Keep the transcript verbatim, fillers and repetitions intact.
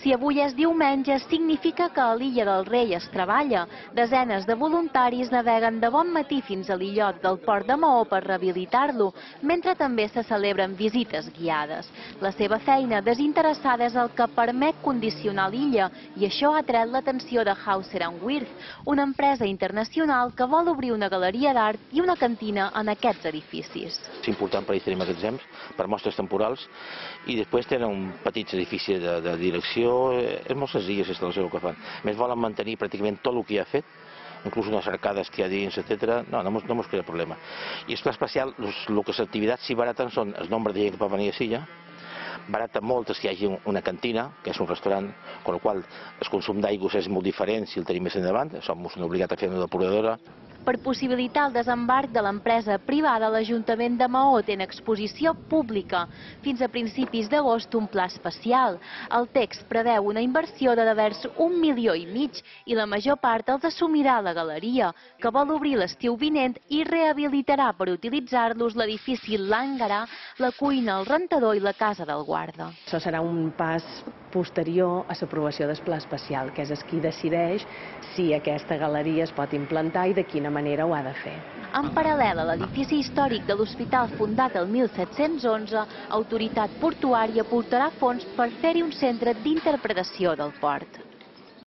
Si avui és diumenge, significa que a l'Illa del Rei es treballa. Desenes de voluntaris naveguen de bon matí fins a l'illot del Port de Maó per rehabilitar-lo, mentre també se celebren visites guiades. La seva feina desinteressada és el que permet condicionar l'illa, i això ha atret l'atenció de Hauser and Wirth, una empresa internacional que vol obrir una galeria d'art i una cantina en aquests edificis. És important per ells tenir magatzems, per mostres temporals, i després tenen un petit edifici de, de direcció. És molt senzill aquesta instal·lació que fan. A més, volen mantenir pràcticament tot el que hi ha fet, inclús unes arcades que hi ha dins, etcètera. No, no mos crea problema. I és clar, especial, el que les activitats si baraten són el nombre de gent que pot venir a Silla, barata molt és que hi hagi una cantina, que és un restaurant, amb la qual el consum d'aigües és molt diferent si el tenim més endavant, som obligats a fer una depuradora. Per possibilitar el desembarc de l'empresa privada, l'Ajuntament de Maó té en exposició pública. Fins a principis d'agost, un pla especial. El text preveu una inversió de devers un milió i mig i la major part els assumirà la galeria, que vol obrir l'estiu vinent i rehabilitarà per utilitzar-los l'edifici L'Àngara, la cuina, el rentador i la casa del guarda. Això serà un pas posterior a l'aprovació del pla especial, que és el qui decideix si aquesta galeria es pot implantar i de quina manera ho ha de fer. En paral·lel a l'edifici històric de l'hospital fundat el mil set-cents onze, Autoritat Portuària aportarà fons per fer-hi un centre d'interpretació del port.